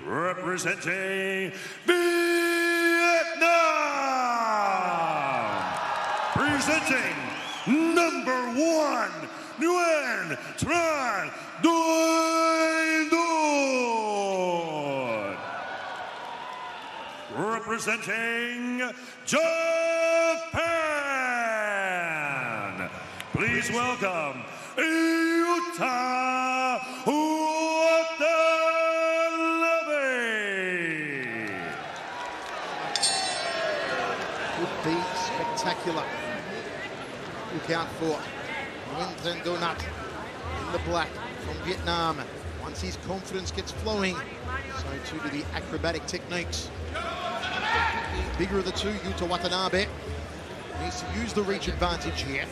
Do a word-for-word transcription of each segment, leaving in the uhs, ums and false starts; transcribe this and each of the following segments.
representing Vietnam, presenting number one, Nguyen Tran Duy Duy, representing Japan, please welcome Yuta Watanabe. Would be spectacular. Look out for Nguyen Tran Duy Duy in the black from Vietnam. Once his confidence gets flowing, so too do the acrobatic techniques. Bigger of the two, Yuta Watanabe needs to use the reach advantage here.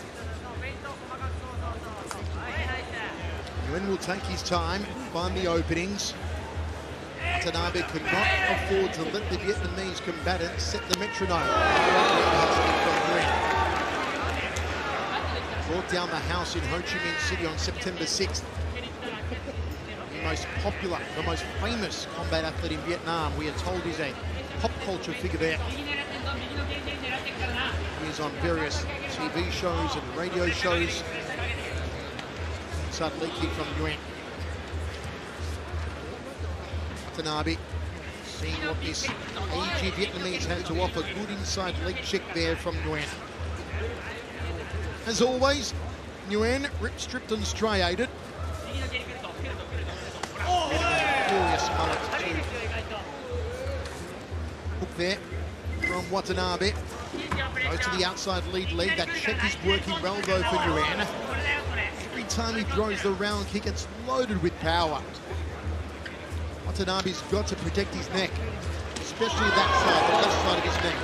Nguyen will take his time, find the openings. Watanabe could not afford to let the Vietnamese combatant set the metronome. Brought down the house in Ho Chi Minh City on September sixth. The most popular, the most famous combat athlete in Vietnam, we are told, is a pop culture figure there. He is on various T V shows and radio shows. Inside leg kick from Nguyen. Watanabe seeing what this aged Vietnamese has to offer. Good inside leg check there from Nguyen. As always, Nguyen ripped, stripped and striated. Glorious mullet too. Hook there from Watanabe. Goes to the outside lead leg. That check is working well though for Nguyen. Every time he throws the round kick, it's loaded with power. Watanabe's got to protect his neck, especially that side, the left side of his neck.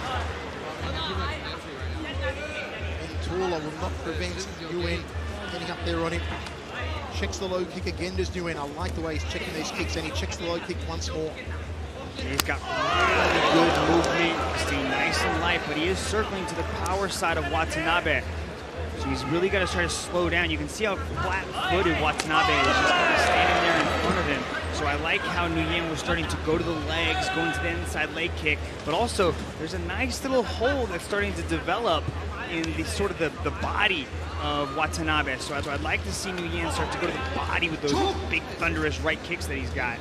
And taller will not prevent Nguyen getting up there on him. Checks the low kick again, does Nguyen. I like the way he's checking these kicks, and he checks the low kick once more. He's got really good movement, staying nice and light, but he is circling to the power side of Watanabe. So he's really got to try to slow down. You can see how flat-footed Watanabe is, just kind of standing there in front of him. So I like how Nguyen was starting to go to the legs, going to the inside leg kick, but also there's a nice little hole that's starting to develop in the sort of the, the body of Watanabe. So I'd like to see Nguyen start to go to the body with those big thunderous right kicks that he's got.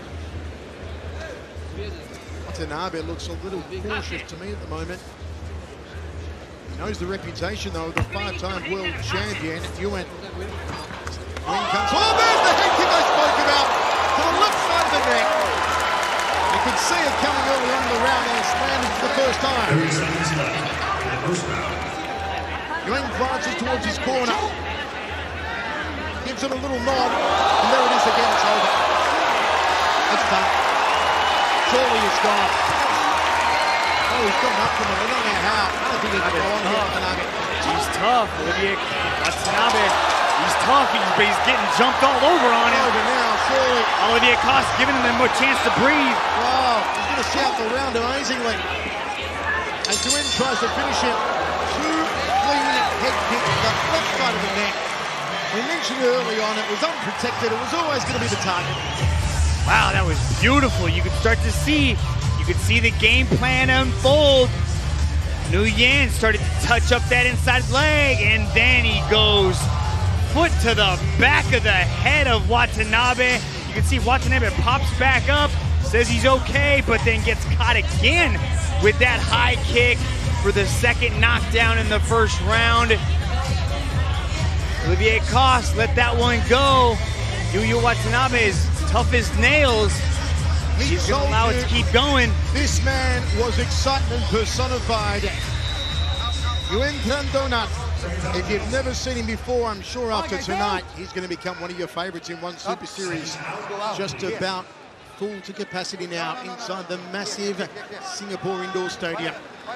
Watanabe looks a little cautious to me at the moment. He knows the reputation, though, of the five-time world champion, Nguyen. Nguyen comes, oh, there's the head kick I spoke about, to the left side of the neck. You could see it coming early on in the round, and it's landed for the first time. thirty seconds left in the first round. Nguyen glances towards his corner. Gives it a little nod, and there it is again, it's over. It's done. Surely it's gone. Oh, he's coming up from it. I don't know how. I don't think he can go on here, Watanabe. He's tough, Olivier Watanabe. He's tough, but he's getting jumped all over on him. Over now, surely. Olivier Coste giving him a more chance to breathe. Wow, he's going to see out the round amazingly. And Nguyen tries to finish it. Two clean head kicks to the left side of the neck. We mentioned early on, it was unprotected. It was always going to be the target. Wow, that was beautiful. You could start to see, you could see the game plan unfold. Nguyen started to touch up that inside leg, and then he goes foot to the back of the head of Watanabe. You can see Watanabe pops back up, says he's okay, but then gets caught again with that high kick for the second knockdown in the first round. Olivier Coste let that one go. Yuya Watanabe is tough as nails. He's going to allow it to keep going. This man was excitement personified. Nguyen Tran Duy Duy. If you've never seen him before, I'm sure after tonight, he's going to become one of your favorites in One Super Series. Just about full to capacity now inside the massive Singapore Indoor Stadium.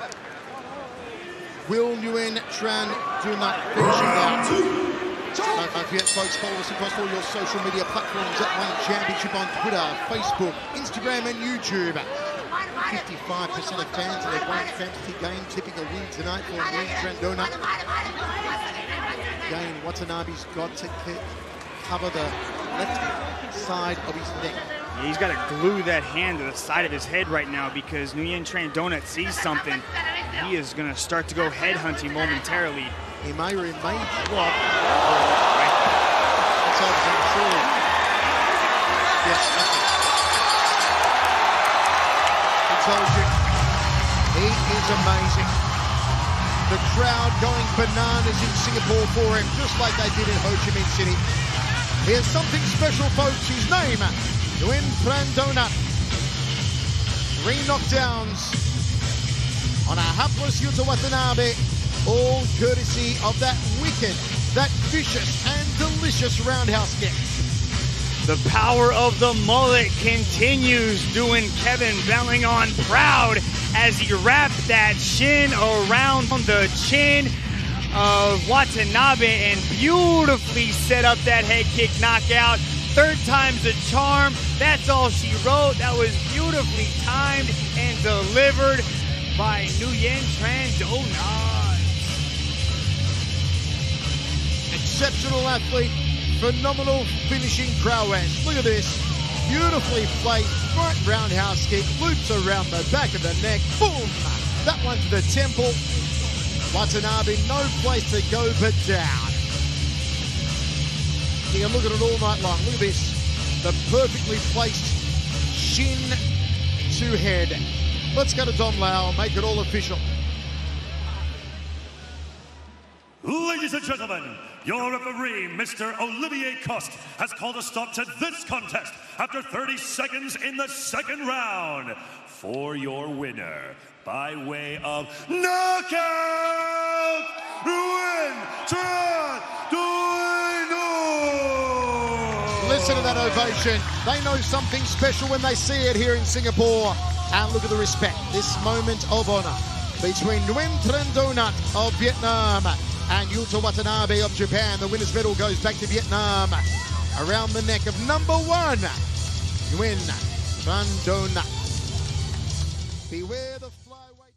Will Nguyen Tran Duy Duy finishing now? Don't forget, folks, follow us across all your social media platforms at One Championship on Twitter, Facebook, Instagram and YouTube. fifty-five percent of fans in their great fantasy game tipping a win tonight for Nguyen Tran Duy Duy. Again, Watanabe's got to cover the left side of his neck. Yeah, he's got to glue that hand to the side of his head right now because Nguyen Tran Donut sees something. He is going to start to go head hunting momentarily. He may or he may Well, right. That's over to the forward. Yes, that's it. I told you, he is amazing. The crowd going bananas in Singapore for him, just like they did in Ho Chi Minh City. Here's something special, folks. His name, Nguyen Tran Donut. Three knockdowns on a hapless Yuta Watanabe, all courtesy of that wicked, that vicious and delicious roundhouse kick. the power of the mullet continues, doing Kevin Bellingon proud as he wrapped that shin around the chin of Watanabe and beautifully set up that head kick knockout. Third time's a charm. That's all she wrote. That was beautifully timed and delivered by Nguyen Tran Donut. Exceptional athlete, phenomenal finishing prowess. Look at this. Beautifully placed front roundhouse kick, loops around the back of the neck. Boom! That one to the temple. Watanabe, no place to go but down. You can look at it all night long. Look at this. The perfectly placed shin to head. Let's go to Dom Lau and make it all official. Ladies and gentlemen, your referee, Mister Olivier Coste, has called a stop to this contest after thirty seconds in the second round. For your winner, by way of knockout, Nguyen Tran Donut! Listen to that ovation. They know something special when they see it here in Singapore. And look at the respect. This moment of honor between Nguyen Tran Donut of Vietnam and Yuta Watanabe of Japan. The winner's medal goes back to Vietnam. Around the neck of number one, Nguyen Tran Donut. Beware the flyweight.